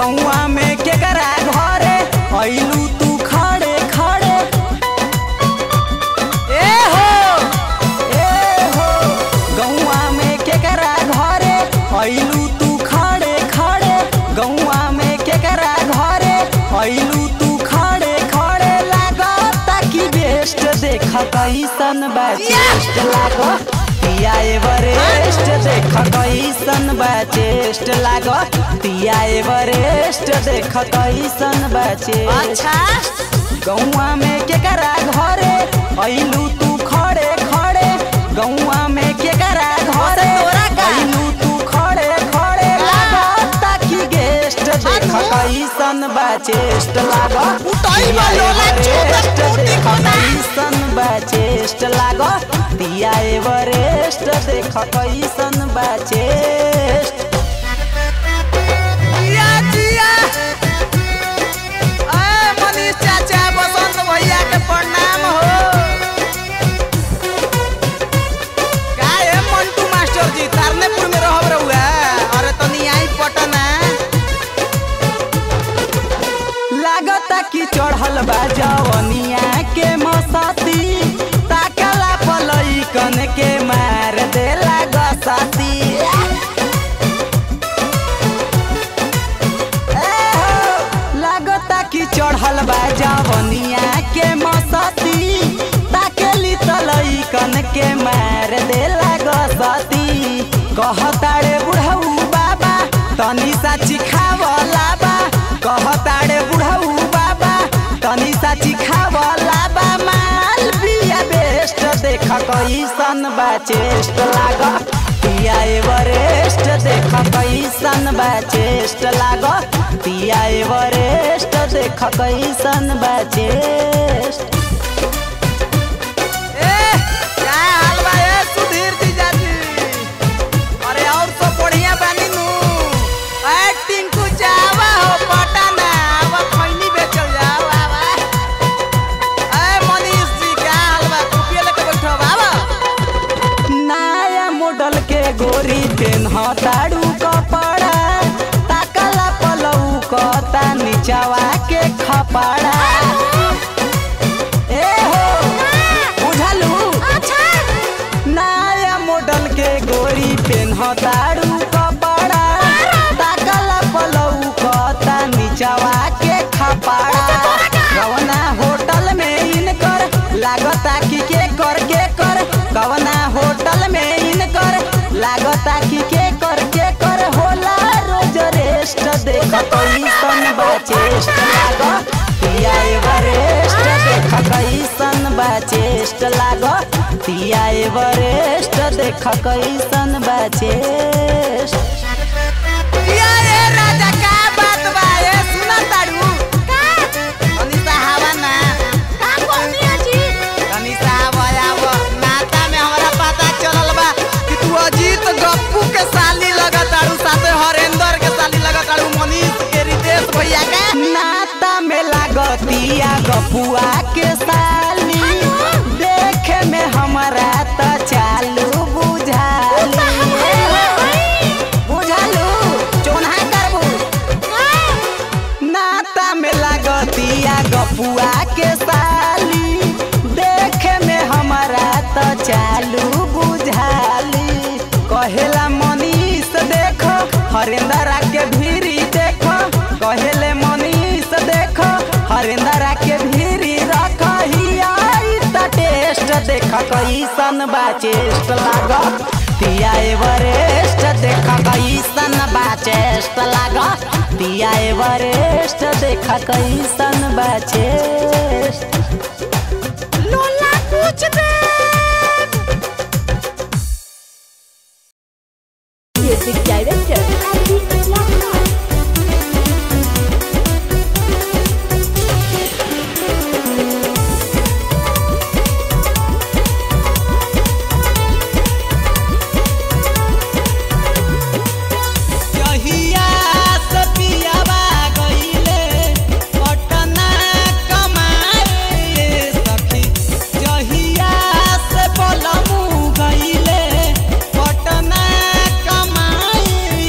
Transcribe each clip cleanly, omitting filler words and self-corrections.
गौआ में केकरा घरे अइलू तू खड़े खड़े। ए हो गौआ में केकरा घरे अइलू तू खड़े खड़े। गौआ में केकरा घरे अइलू तू खड़े खड़े। लागता कि बेस्ट देख कैसन बा चेस्ट लागो तिया एवरेस्ट देख कैसन बा चेस्ट लागो तिया एवरेस्ट देख कैसन बा चेस्ट। गौआ में केकरा घरे अइलू तू खड़े खड़े। गौआ में केकरा घरे अइलू तू खड़े खड़े। लागता कि गेस्ट देख कैसन बा चेस्ट लागो तिया एवरेस्ट देख कैसन बा चेस्ट लागो तिया एवरेस्ट देख कैसन बा चेस्ट। मनीष चाचा बसंत भैया के प्रणाम हो। का है मंटू मास्टर जी तारनेपुर में रहब रहुआ। अरे तनी आई पटना लागता कि चढ़ल बा जवनिया के मसाती। ताकला पलई कन के मार देला गसाती। लागता कि चढ़ल बा जवनिया के मसाती। ताकली तलई कन के मार देला गसाती। कहताड़े बुढ़ऊ बाबा तनी सा चिखावला बा। कहताड़े बुढ़ऊ बाबा तनी सा चिखावला बा। माल पिया बेस्ट देख कैसन बा चेस्ट लागो तिया एवरेस्ट देख कैसन बा चेस्ट लागो तिया एवरेस्ट देख कैसन बा चेस्ट। सुधीर जीजा जी अरे और सब बढ़िया बानी नु। टिंकू जावा हो पटना अब खैनी बेचल जाओ। मनीष जी का हलवा कुपिया लेके बैठो बाबा। नया मॉडल के गोरी पेन्ह ताड़ू कपड़ा। ताकला पलऊ कता नीचवा के खपड़ा। ए हो बुझलू नया मॉडल के गोरी पेन्ह ताड़ू कपड़ा। ताकला पलऊ कता नीचवा के खपड़ा। कवना होटल में इनकर लागता कि के कर कवना होटल में इनकर लागता कि के कर होला रोज रेस्ट देख कैसन बा चेस्ट लागो तिया एवरेस्ट देख कैसन बा चेस्ट लागो तिया एवरेस्ट देख कैसन बा चेस्ट। राजा का बात बा ए सुना ताड़ू अनिता हवा ना का कोनिया जी अनिता हवा नाता में हमरा पता चलल बा कि तू अजीत गप्पू के साली लगताड़ू साथे हरेंद्र के साली लगताड़ू मनीष के रितेश भैया के नाता में लागतिया गप्पुआ के साली। देखे में हमरा त चालू बुझाली। बुझालू चोन्हा करबू नाता में लागतिया गपुआ के साली। देखे में हमरा त चालू बुझाली। कहेला मनीष देखो हरेंद्रा के भीरी देखो। कहेले मनीष देखो हरेंद्रा के भीरी रखहिया त टेस्ट देख कैसन बा चेस्ट लागो तिया एवरेस्ट देख कैसन बा चेस्ट लागो तिया एवरेस्ट देख कैसन बा चेस्ट। लोला पूछ दे म्यूजिक डायरेक्टर पटना कमाए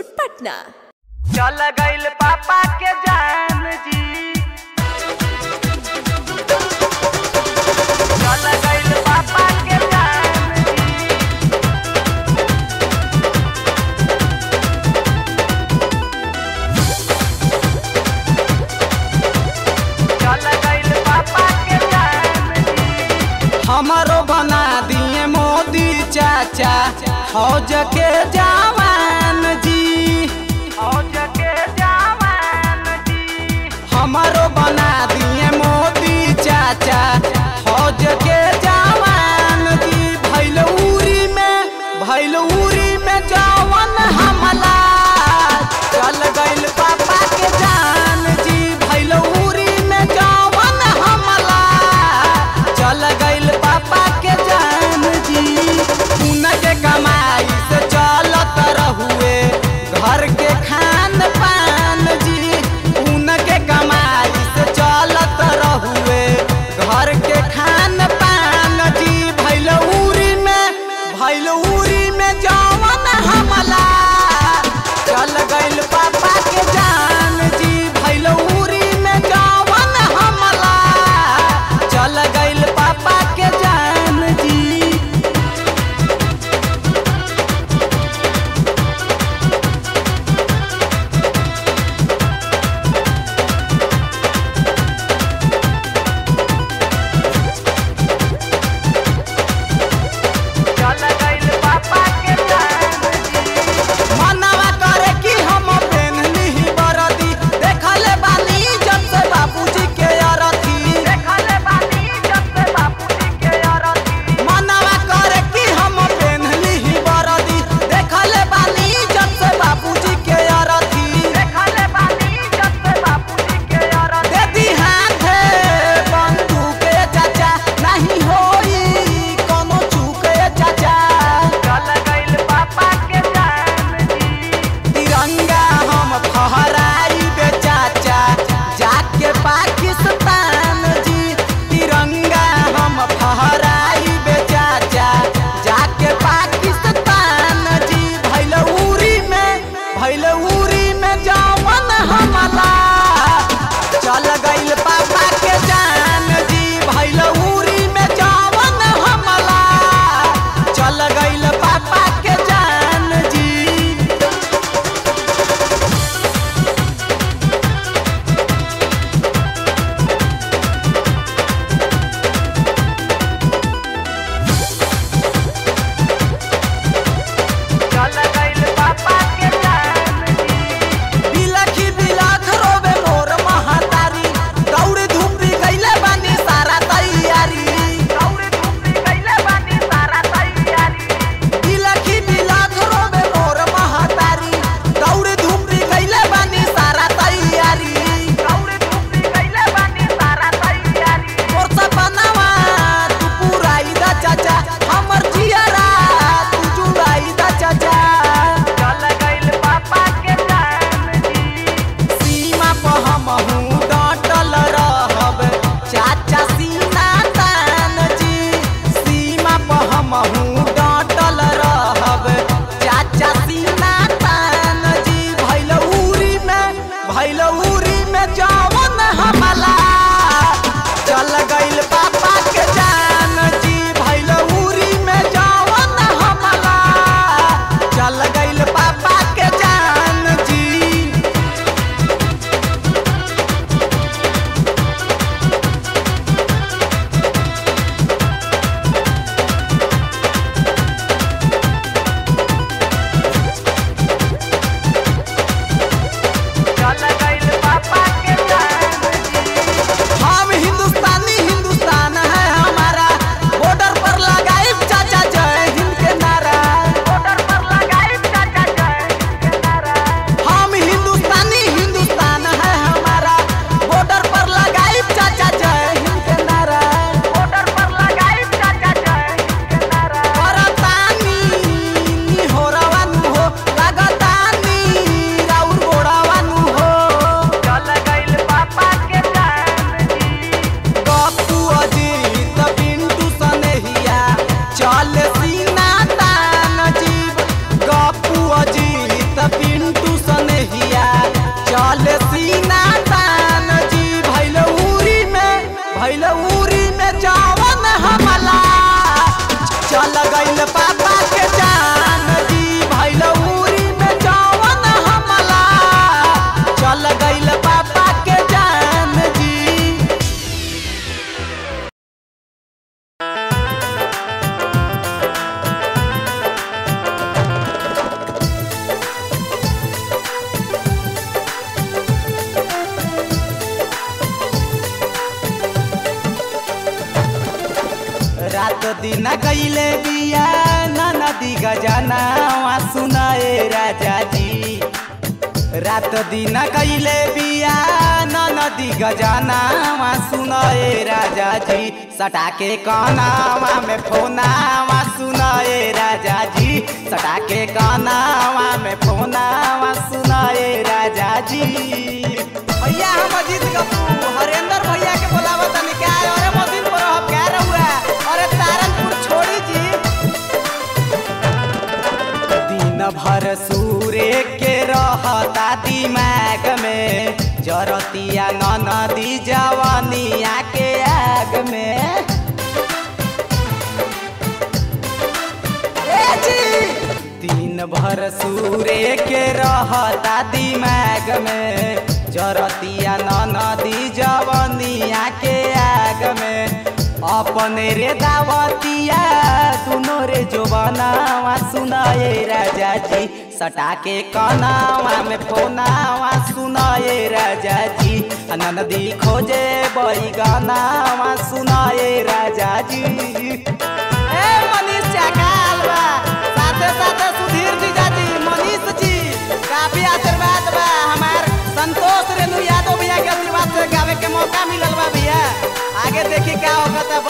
रोड पटना। चल गइल पापा के जान जी, चल गइल पापा के जान जी, चल गइल पापा के जान जी। हमारो बना दिए मोदी चाचा फौज के जवान जी, फौज के जवान जी। हमारो बना दिए मोदी चाचा फौज के जवान जी। भैलौरी में जवान हमला चल गइल पापा के जान जी। भैलौरी में जवान हमला चल गइल पापा के जान जी। उनके कमाई से चलत भइल उरी में जवन हमला चल गइल पापा के जान जी भइल उरी में जवन हमला चल गइल पापा के जान जी। रात दिन गईले बिया नदी गजनावा सुनाए राजा जी रात दिन गईले बिया नदी गजनावा सुनाए राजा जी सटा के कानावा में फोनावा सुनाए राजा जी सटा के कानावा में फोनावा सुनाए राजा जी। भैया हम अजीत कपूर हरेंद्र भैया के बोलावा तनी क्या अरे मशीन पर हम क्या रहुआ अरे तारनपुर छोड़ी जी। दिन भर सूर्य के रहता दिमाग में जरतिया नदी जवानिया के आग में दिन भर सूर्य के रहता दिमाग में जरतिया नदी जवानिया के आग में अपने रे दावतिया दुनो रे जोबनावा सुनाए राजा जी सटा के कनावा में फोनावा सुनाए राजा जी नदी खोजे बैगनावा सुनाए राजा जी। ए मनीष चाकाल बा साथे साथे सुधीर जीजा जी मनीष जी काफी आशीर्वाद बा हमार संतोष रेणु यादव भैया के आशीर्वाद से गावे के मौका मिलल बा भैया आगे देखी क्या होगा तब।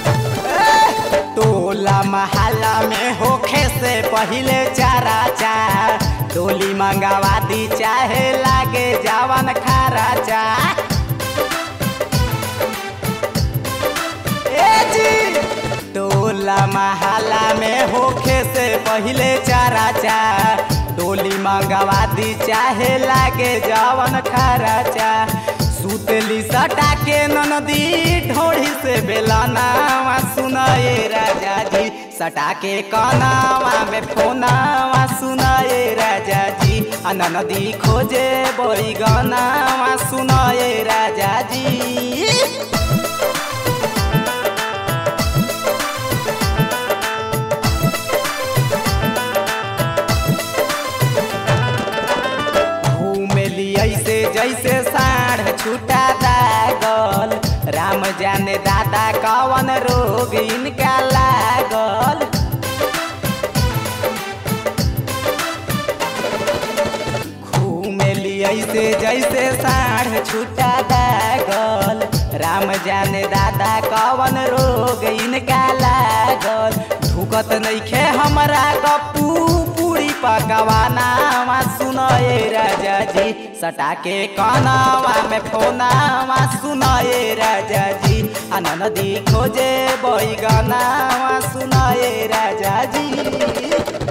टोला महल्ला में होखे से पहले चारा चा डोली मंगावा दी चाहे लागे जावन खारा चा टोला महल्ला में होखे से पहले चारा चा डोली मंगावा दी चाहे लागे जावन खारा चा सुतली सटा के नदी ढोड़ी से बेलनावा सुनाए राजा जी सटा के कनावा में फोनावा सुनाए राजा जी नदी खोजे बैगनावा सुनाए राजा जी। ऐसे जैसे साढ़ छूटा दागल राम जाने दादा कवन रोग इनका लागल घूमेली ऐसे जैसे साढ़ छूटा दागल राम जाने दादा कवन रोग इनका लागल धुकत नइखे हमरा गप्पू पूरी पकवानावा सुनाए राजा जी सटा के कानावा में फोनावा सुनाए राजा जी नदी खोजे बैगनावा सुनाए राजा जी।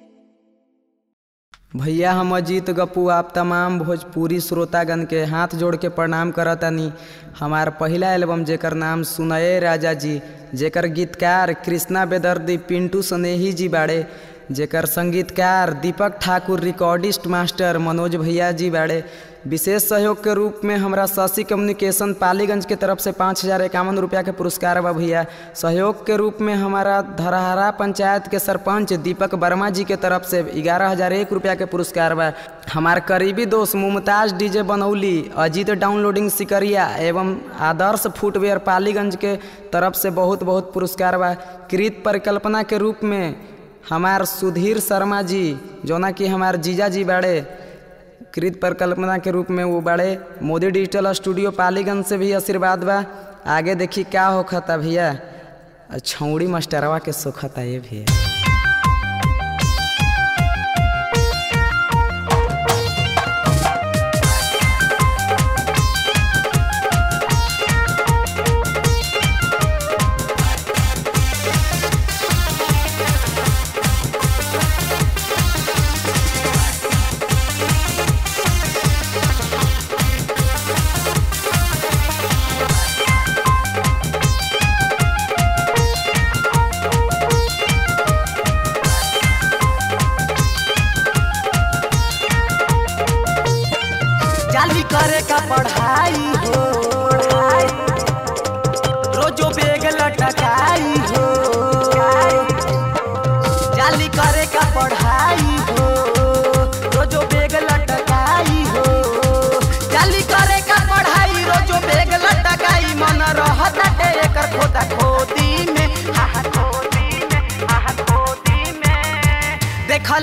भैया हम अजीत गप्पू आप तमाम भोजपुरी श्रोतागण के हाथ जोड़ के प्रणाम करतानी। हमार पहला एल्बम जेकर नाम सुनाए राजा जी जेकर गीतकार कृष्णा बेदर्दी पिंटू स्नेही जी बाड़े जेकर संगीतकार दीपक ठाकुर रिकॉर्डिस्ट मास्टर मनोज भैया जी बाड़े। विशेष सहयोग के रूप में हमरा शशि कम्युनिकेशन पालीगंज के तरफ से 5051 रुपया के पुरस्कार बा भैया। सहयोग के रूप में हमारा धरहरा पंचायत के सरपंच दीपक वर्मा जी के तरफ से 11,001 रुपया के पुरस्कार बा। हमार करीबी दोस्त मुमताज डीजे बनौली अजीत डाउनलोडिंग सिकरिया एवं आदर्श फुटवेयर पालीगंज के तरफ से बहुत बहुत पुरस्कार बा। कृत परिकल्पना के रूप में हमार सुधीर शर्मा जी जोना कि हमार जीजा जी बाड़े कृत परिकल्पना के रूप में वो बड़े मोदी डिजिटल स्टूडियो पालीगंज से भी आशीर्वाद बा। आगे देखी क्या होखता भैया छौड़ी मास्टरवा के सोखता ये भैया।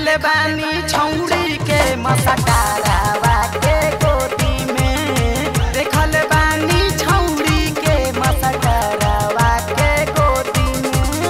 देखले बानी छौड़ी के मसटारावा के गोदी में, देखले बानी छौड़ी के मसटारावा के गोदी में।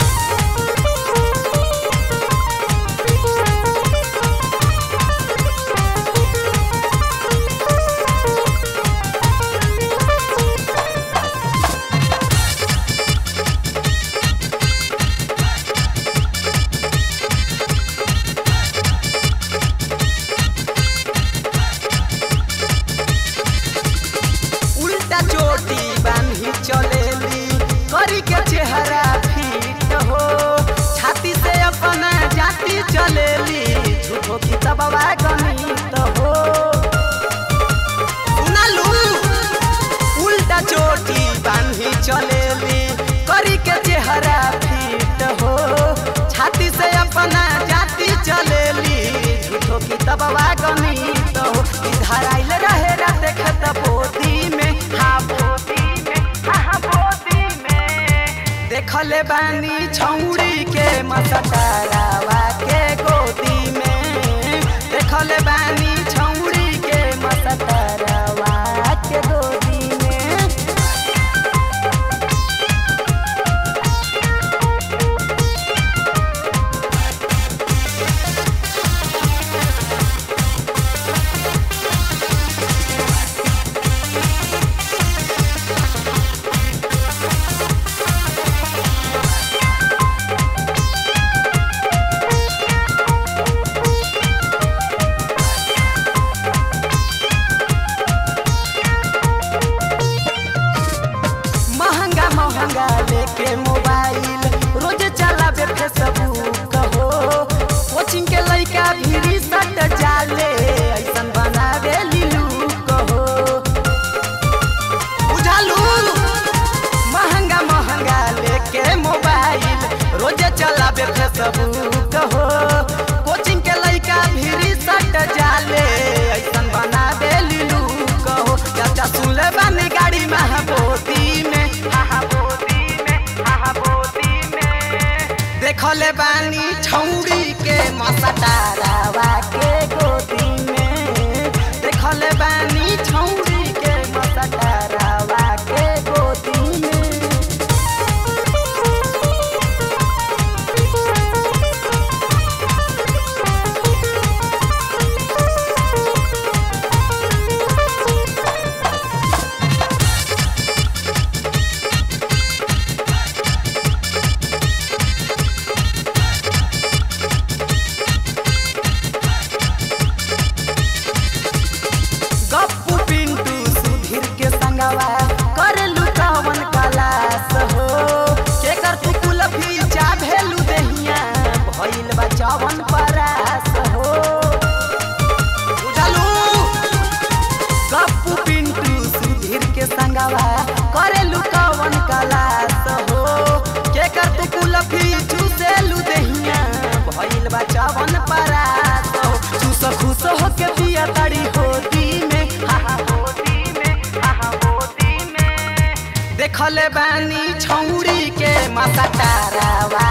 चोटी बांधी चलेली करी के चेहरा फिट हो, छाती से अपना जाति चलेली झूठो की तबवा गणित हो। सुनालू उल्टा चोटी बांधी चलेली करी के चेहरा फिट हो, छाती से अपना जाति चलेली झूठो की तबवा गणित हो। इधर आइल रहे देखत बोदी में, देखले बानी छौड़ी के मसटारावा के गोदी में, देखले बानी छौड़ी के मसटारावा के गोदी में। महंगा लेके मोबाइल रोज चलावे फेसबुक हो, कोचिंग के लइका भी सट जाले ऐसन बनावे लीलू हो। बुझालू महंगा लेके मोबाइल रोज चलावे फेसबुक हो, कोचिंग के लइका भी सट जाले ऐसन बनावे लीलू हो। चाचा सुनले बानी गाड़ी महाबोती में, देखले बानी छौड़ी के मसटारावा के गोदी में, देखले बानी छौड़ी के मसटारावा के गोदी में। गप्पू पिंटू सुधीर के संगवा कर लुकावन कलास हो, केकर तू कुलफी चा भेलू देहिया भइल बचावन परास हो। बुझलू गप्पू पिंटू सुधीर के संगवा कर लुकावन कलास हो, केकर तू कुलफी चूसेलू देहिया भइल बचावन परास हो। चूस खुश हो के पिया ताड़ी होती में, देखले बानी छौड़ी के मसटारावा